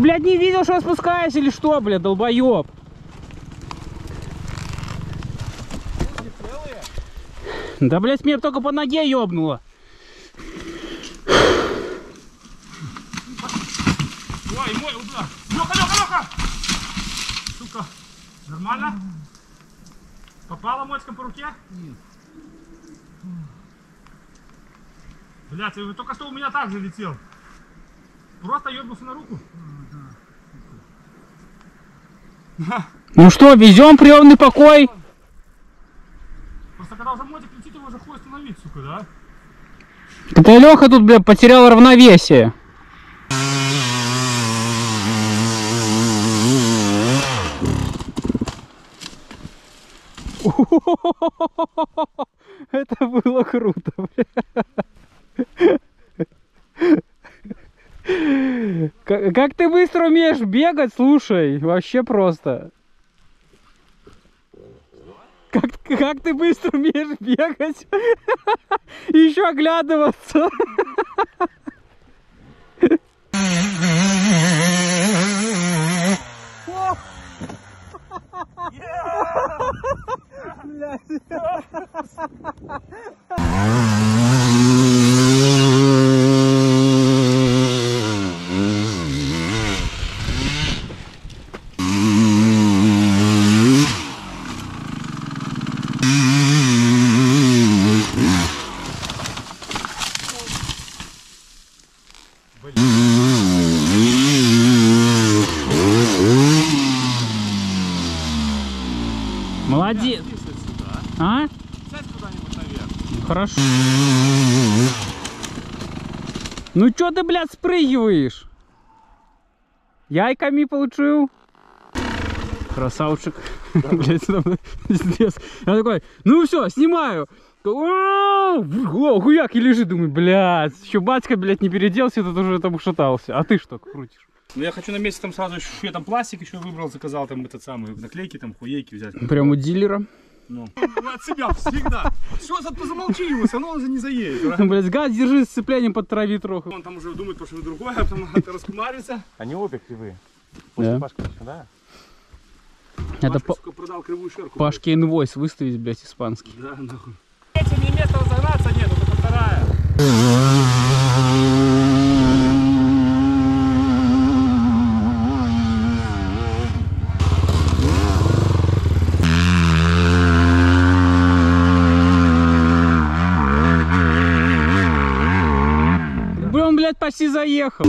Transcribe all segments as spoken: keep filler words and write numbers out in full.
блядь, не видел, что я спускаюсь или что, блядь, долбоёб? Да, блядь, меня только по ноге ёбнуло. Ой, мой удар. Лёха, Лёха, Лёха! Сука, нормально? Попала мочком по руке? Нет. Блядь, только что у меня так же летел. Просто ёбнулся на руку. Ну что, везем приемный покой? Просто когда уже мотик летит, его уже хуй остановить, сука, да? Это Леха тут, бля, потерял равновесие. Это было круто, бля. Как, как ты быстро умеешь бегать, слушай, вообще просто. Как, как ты быстро умеешь бегать и еще оглядываться. Молодец. А? Сядь куда-нибудь наверх. Хорошо. Ну чё ты, блядь, спрыгиваешь? Яйками получил. Красавчик. Блядь, пиздец. Я такой, ну все, снимаю. О, хуяк и лежит, думаю, блядь, еще батька, блядь, не переделся, тут уже там ушатался. А ты что крутишь? Ну я хочу на месте там сразу еще, я там пластик еще выбрал, заказал там этот самый наклейки, там хуейки взять. Прям у дилера. Ну. От себя всегда. Что за замолчи его, все равно он же не заедет. Ну, блядь, гад, держи сцеплением под трави троху. Он там уже думает, что что другое, а потом это раскумарится. Они обе кривые. Да. Пашка, да? Это Пашка, по... сука, продал кривую шерку. Пашке инвойс выставить, блядь, испанский. Да, нахуй. Мне места загнаться нету, только вторая. Он, блядь, почти заехал.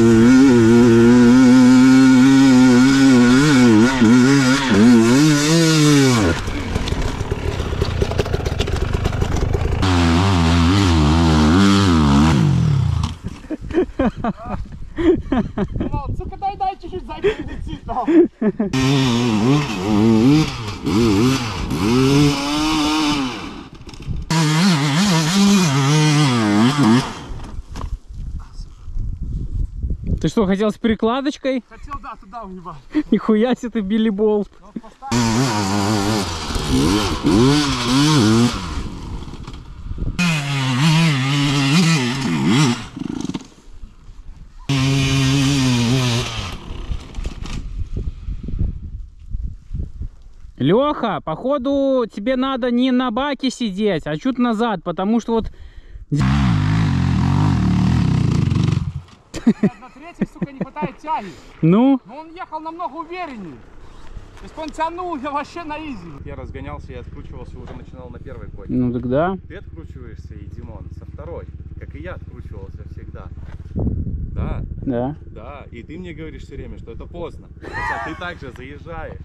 Сука, дай, дай чуть-чуть сзади летит там. Ты что, хотел с перекладочкой? Хотел, да, туда уебать. Нихуя себе ты, Билли Болт. Леха, походу тебе надо не на баке сидеть, а чуть назад, потому что вот... На третьей, сука, не хватает тяги. Ну? Но он ехал намного увереннее. То есть он тянул, я вообще на изи. Я разгонялся, я откручивался, уже начинал на первой коде. Ну тогда. Ты откручиваешься, и Димон, со второй. Как и я откручивался всегда. Да. Да. Да. И ты мне говоришь все время, что это поздно. Хотя ты также заезжаешь.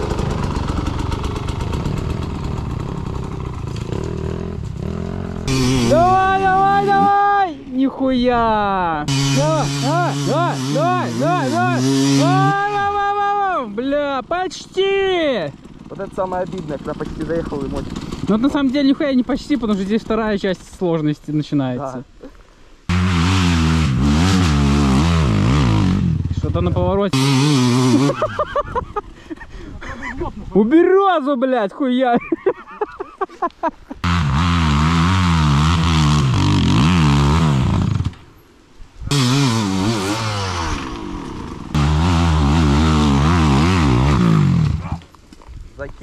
Давай, давай, давай! Нихуя! Давай, давай, давай, давай, давай! Давай, давай, давай! Бля, почти! Вот это самое обидное, когда почти заехал и мочь. Ну вот на самом деле нихуя не почти, потому что здесь вторая часть сложности начинается. Да. Что-то на повороте. Уберезу, блядь, хуя!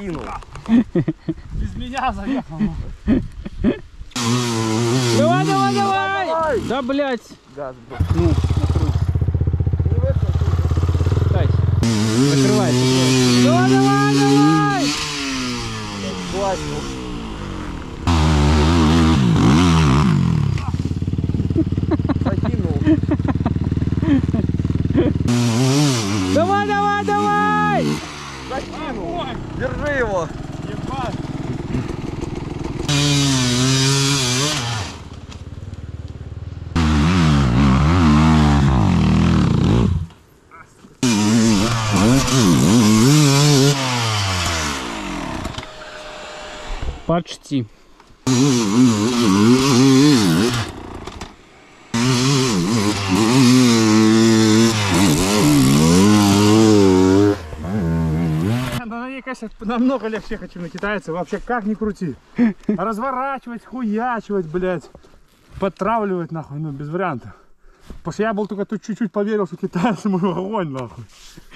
закинул. Без меня заехал. Давай, давай, давай! Да, блядь! Газ, бро. Ну, накрой. Не в этом случае. Кайся. Закрывай, закрывай. Давай, давай, давай! Классно. Закинул. Давай, давай, давай! Закинул. Держи его. Ебать. Почти. На ней, конечно, намного легче ехать, чем на китайце. Вообще, как ни крути. Разворачивать, хуячивать, блядь. Подтравливать, нахуй, ну, без вариантов. Потому что я был только тут чуть-чуть поверил, что китайцы мой огонь, нахуй.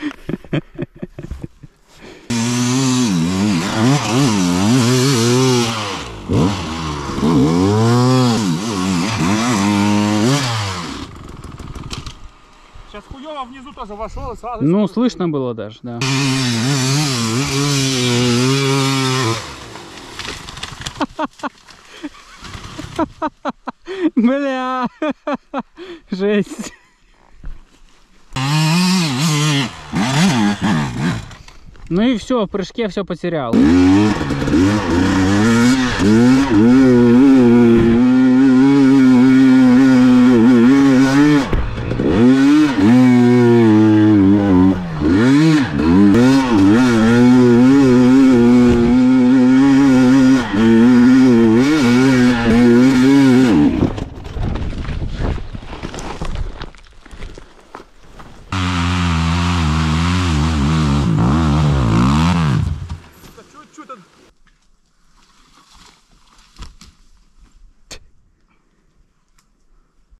Сейчас хуёво внизу тоже вошел и сразу... Ну, слышно было даже, да. Бля, жесть. Ну и все, в прыжке все потерял.